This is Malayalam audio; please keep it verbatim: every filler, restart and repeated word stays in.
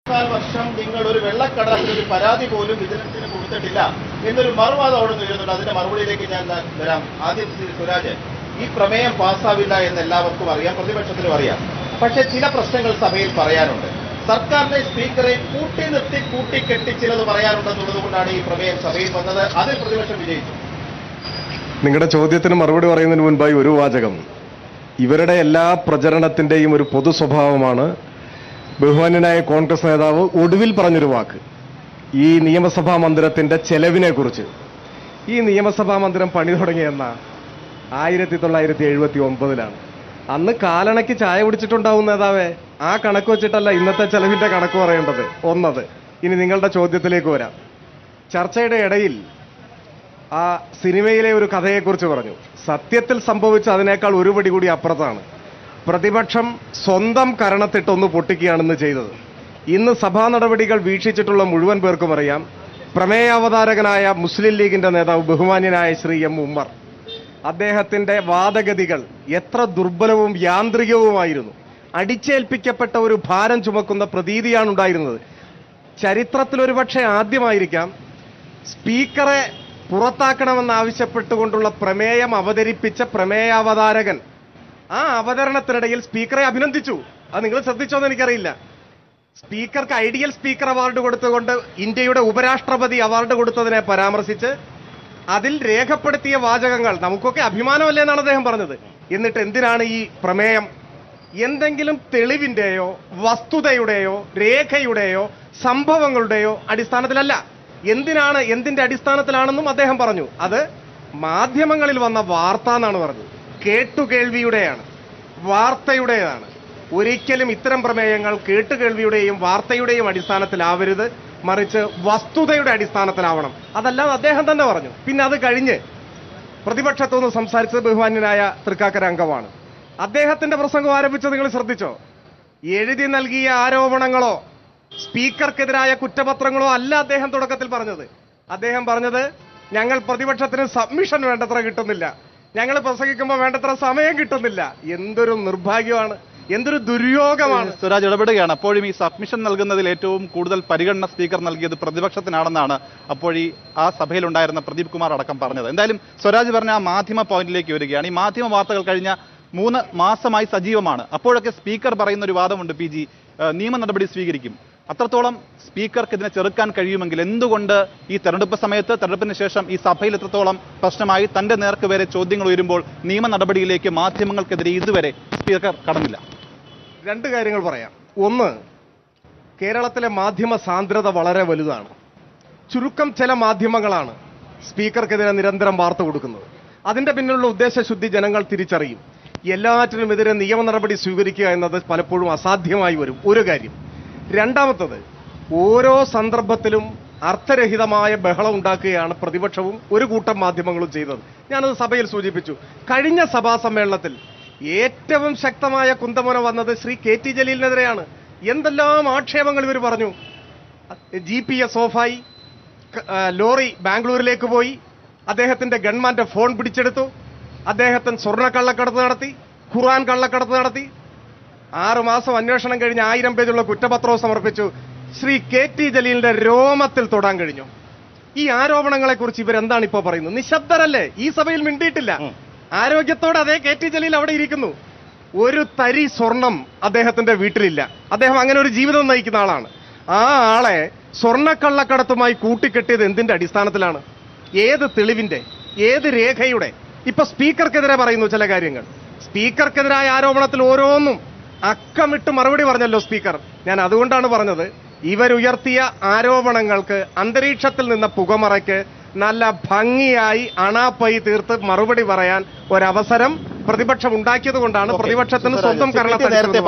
വർഷം നിങ്ങൾ ഒരു വെള്ളക്കടലിൽ ഒരു പരാതി പോലും വിജിലൻസിന് കൊടുത്തിട്ടില്ല എന്നൊരു മറുവാദം അവിടെ നിൽക്കുന്നുണ്ട്. അതിന്റെ മറുപടിയിലേക്ക് ഞാൻ വരാം. ആദ്യം ശ്രീ സുരാജ്, ഈ പ്രമേയം പാസ്സാവില്ല എന്ന് എല്ലാവർക്കും അറിയാം, പ്രതിപക്ഷത്തിനും അറിയാം. പക്ഷെ ചില പ്രശ്നങ്ങൾ സഭയിൽ പറയാനുണ്ട്. സർക്കാരിനെ സ്പീക്കറെ കൂട്ടി നിർത്തി കൂട്ടിക്കെട്ടി ചിലത് പറയാനുണ്ടെന്നുള്ളത് കൊണ്ടാണ് ഈ പ്രമേയം സഭയിൽ വന്നത്. അതിൽ പ്രതിപക്ഷം വിജയിച്ചു. നിങ്ങളുടെ ചോദ്യത്തിന് മറുപടി പറയുന്നതിന് മുൻപായി ഒരു വാചകം. ഇവരുടെ എല്ലാ പ്രചരണത്തിന്റെയും ഒരു പൊതു സ്വഭാവമാണ് ബഹുമാന്യനായ കോൺഗ്രസ് നേതാവ് ഒടുവിൽ പറഞ്ഞൊരു വാക്ക്, ഈ നിയമസഭാ മന്ദിരത്തിന്റെ ചെലവിനെ കുറിച്ച്. ഈ നിയമസഭാ മന്ദിരം പണി തുടങ്ങിയെന്ന ആയിരത്തി തൊള്ളായിരത്തി എഴുപത്തി ഒമ്പതിലാണ്. അന്ന് കാലണയ്ക്ക് ചായ കുടിച്ചിട്ടുണ്ടാവും നേതാവേ. ആ കണക്ക് വെച്ചിട്ടല്ല ഇന്നത്തെ ചെലവിന്റെ കണക്ക് പറയേണ്ടത്. ഒന്നത്. ഇനി നിങ്ങളുടെ ചോദ്യത്തിലേക്ക് വരാം. ചർച്ചയുടെ ഇടയിൽ ആ സിനിമയിലെ ഒരു കഥയെക്കുറിച്ച് പറഞ്ഞു. സത്യത്തിൽ സംഭവിച്ച അതിനേക്കാൾ ഒരു പടി കൂടി അപ്പുറത്താണ്. പ്രതിപക്ഷം സ്വന്തം കരണത്തിട്ടൊന്ന് പൊട്ടിക്കുകയാണെന്ന് ചെയ്തത്. ഇന്ന് സഭാ നടപടികൾ വീക്ഷിച്ചിട്ടുള്ള മുഴുവൻ പേർക്കും അറിയാം, പ്രമേയാവതാരകനായ മുസ്ലിം ലീഗിന്റെ നേതാവ് ബഹുമാന്യനായ ശ്രീ എം ഉമ്മർ, അദ്ദേഹത്തിന്റെ വാദഗതികൾ എത്ര ദുർബലവും യാന്ത്രികവുമായിരുന്നു. അടിച്ചേൽപ്പിക്കപ്പെട്ട ഒരു ഭാരം ചുമക്കുന്ന പ്രതീതിയാണ് ഉണ്ടായിരുന്നത്. ചരിത്രത്തിൽ ഒരുപക്ഷെ ആദ്യമായിരിക്കാം സ്പീക്കറെ പുറത്താക്കണമെന്നാവശ്യപ്പെട്ടുകൊണ്ടുള്ള പ്രമേയം അവതരിപ്പിച്ച പ്രമേയാവതാരകൻ ആ അവതരണത്തിനിടയിൽ സ്പീക്കറെ അഭിനന്ദിച്ചു. അത് നിങ്ങൾ ശ്രദ്ധിച്ചോന്ന് എനിക്കറിയില്ല. സ്പീക്കർക്ക് ഐഡിയൽ സ്പീക്കർ അവാർഡ് കൊടുത്തുകൊണ്ട് ഇന്ത്യയുടെ ഉപരാഷ്ട്രപതി അവാർഡ് കൊടുത്തതിനെ പരാമർശിച്ച് അതിൽ രേഖപ്പെടുത്തിയ വാചകങ്ങൾ നമുക്കൊക്കെ അഭിമാനമല്ലേ എന്നാണ് അദ്ദേഹം പറഞ്ഞത്. എന്നിട്ട് എന്തിനാണ് ഈ പ്രമേയം? എന്തെങ്കിലും തെളിവിന്റെയോ വസ്തുതയുടെയോ രേഖയുടെയോ സംഭവങ്ങളുടെയോ അടിസ്ഥാനത്തിലല്ല. എന്തിനാണ്, എന്തിന്റെ അടിസ്ഥാനത്തിലാണെന്നും അദ്ദേഹം പറഞ്ഞു. അത് മാധ്യമങ്ങളിൽ വന്ന വാർത്ത എന്നാണ് പറഞ്ഞത്. കേട്ടുകേൾവിയുടെയാണ്, വാർത്തയുടേതാണ്. ഒരിക്കലും ഇത്തരം പ്രമേയങ്ങൾ കേട്ടുകേൾവിയുടെയും വാർത്തയുടെയും അടിസ്ഥാനത്തിലാവരുത്, മറിച്ച് വസ്തുതയുടെ അടിസ്ഥാനത്തിലാവണം. അതെല്ലാം അദ്ദേഹം തന്നെ പറഞ്ഞു. പിന്നെ അത് കഴിഞ്ഞ് പ്രതിപക്ഷത്തുനിന്ന് സംസാരിച്ചത് ബഹുമാന്യനായ തൃക്കാക്കര അംഗമാണ്. അദ്ദേഹത്തിന്റെ പ്രസംഗം ആരംഭിച്ചത് നിങ്ങൾ ശ്രദ്ധിച്ചോ? എഴുതി നൽകിയ ആരോപണങ്ങളോ സ്പീക്കർക്കെതിരായ കുറ്റപത്രങ്ങളോ അല്ല അദ്ദേഹം തുടക്കത്തിൽ പറഞ്ഞത്. അദ്ദേഹം പറഞ്ഞത് ഞങ്ങൾ പ്രതിപക്ഷത്തിന് സബ്മിഷൻ വേണ്ടത്ര കിട്ടുന്നില്ല, ഞങ്ങൾ പ്രസംഗിക്കുമ്പോൾ വേണ്ടത്ര സമയം കിട്ടുന്നില്ല. എന്തൊരു നിർഭാഗ്യമാണ്, എന്തൊരു ദുര്യോഗമാണ്. സ്വരാജ് ഇടപെടുകയാണ്. അപ്പോഴും ഈ സബ്മിഷൻ നൽകുന്നതിൽ ഏറ്റവും കൂടുതൽ പരിഗണന സ്പീക്കർ നൽകിയത് പ്രതിപക്ഷത്തിനാണെന്നാണ് അപ്പോൾ ഈ ആ സഭയിലുണ്ടായിരുന്ന പ്രദീപ് കുമാർ അടക്കം പറഞ്ഞത്. എന്തായാലും സ്വരാജ് പറഞ്ഞ ആ മാധ്യമ പോയിന്റിലേക്ക് വരികയാണ്. ഈ മാധ്യമ വാർത്തകൾ കഴിഞ്ഞ മൂന്ന് മാസമായി സജീവമാണ്. അപ്പോഴൊക്കെ സ്പീക്കർ പറയുന്ന ഒരു വാദമുണ്ട്, പി ജി നിയമ നടപടി സ്വീകരിക്കും. അത്രത്തോളം സ്പീക്കർക്ക് ഇതിനെ ചെറുക്കാൻ കഴിയുമെങ്കിൽ എന്തുകൊണ്ട് ഈ തെരഞ്ഞെടുപ്പ് സമയത്ത്, തെരഞ്ഞെടുപ്പിന് ശേഷം ഈ സഭയിൽ എത്രത്തോളം പ്രശ്നമായി തന്റെ നേർക്ക് വരെ ചോദ്യങ്ങൾ ഉയരുമ്പോൾ നിയമ നടപടിയിലേക്ക് മാധ്യമങ്ങൾക്കെതിരെ ഇതുവരെ സ്പീക്കർ കടന്നില്ല? രണ്ട് കാര്യങ്ങൾ പറയാം. ഒന്ന്, കേരളത്തിലെ മാധ്യമ സാന്ദ്രത വളരെ വലുതാണ്. ചുരുക്കം ചില മാധ്യമങ്ങളാണ് സ്പീക്കർക്കെതിരെ നിരന്തരം വാർത്ത കൊടുക്കുന്നത്. അതിന്റെ പിന്നിലുള്ള ഉദ്ദേശശുദ്ധി ജനങ്ങൾ തിരിച്ചറിയും. എല്ലാറ്റിനുമെതിരെ നിയമ നടപടി സ്വീകരിക്കുക എന്നത് പലപ്പോഴും അസാധ്യമായി വരും. ഒരു കാര്യം. രണ്ടാമത്തത്, ഓരോ സന്ദർഭത്തിലും അർത്ഥരഹിതമായ ബഹളം ഉണ്ടാക്കുകയാണ് പ്രതിപക്ഷവും ഒരു കൂട്ടം മാധ്യമങ്ങളും ചെയ്തത്. ഞാനത് സഭയിൽ സൂചിപ്പിച്ചു. കഴിഞ്ഞ സഭാ സമ്മേളനത്തിൽ ഏറ്റവും ശക്തമായ കുന്തമുന വന്നത് ശ്രീ കെ ടി ജലീലിനെതിരെയാണ്. എന്തെല്ലാം ആക്ഷേപങ്ങൾ ഇവർ പറഞ്ഞു. ജി പി എസ് ഓഫായി, ലോറി ബാംഗ്ലൂരിലേക്ക് പോയി, അദ്ദേഹത്തിന്റെ ഗൺമാന്റെ ഫോൺ പിടിച്ചെടുത്തു, അദ്ദേഹത്തിന് സ്വർണ്ണ കള്ളക്കടത്ത് നടത്തി, ഖുർആൻ കള്ളക്കടത്ത് നടത്തി. ആറു മാസം അന്വേഷണം കഴിഞ്ഞ് ആയിരം പേജുള്ള കുറ്റപത്രവും സമർപ്പിച്ചു. ശ്രീ കെ ടി ജലീലിന്റെ രോമത്തിൽ തൊടാൻ കഴിഞ്ഞു. ഈ ആരോപണങ്ങളെ കുറിച്ച് ഇവരെന്താണ് ഇപ്പോ പറയുന്നത്? നിശബ്ദരല്ലേ? ഈ സഭയിൽ മിണ്ടിയിട്ടില്ല. ആരോഗ്യത്തോടെ അതേ കെ ടി ജലീൽ അവിടെ ഇരിക്കുന്നു. ഒരു തരി സ്വർണം അദ്ദേഹത്തിന്റെ വീട്ടിലില്ല. അദ്ദേഹം അങ്ങനെ ഒരു ജീവിതം നയിക്കുന്ന ആളാണ്. ആ ആളെ സ്വർണ്ണക്കള്ളക്കടത്തുമായി കൂട്ടിക്കെട്ടിയത് എന്തിന്റെ അടിസ്ഥാനത്തിലാണ്? ഏത് തെളിവിന്റെ, ഏത് രേഖയുടെ? ഇപ്പൊ സ്പീക്കർക്കെതിരെ പറയുന്നു ചില കാര്യങ്ങൾ. സ്പീക്കർക്കെതിരായ ആരോപണത്തിൽ ഓരോന്നും അക്കമിട്ട് മറുപടി പറഞ്ഞല്ലോ സ്പീക്കർ. ഞാൻ അതുകൊണ്ടാണ് പറഞ്ഞത്, ഇവരുയർത്തിയ ആരോപണങ്ങൾക്ക് അന്തരീക്ഷത്തിൽ നിന്ന പുകമറയ്ക്ക് നല്ല ഭംഗിയായി അണാപ്പൈ തീർത്ത് മറുപടി പറയാൻ ഒരവസരം പ്രതിപക്ഷം ഉണ്ടാക്കിയത് കൊണ്ടാണ് പ്രതിപക്ഷത്തിന് സ്വന്തം കരണ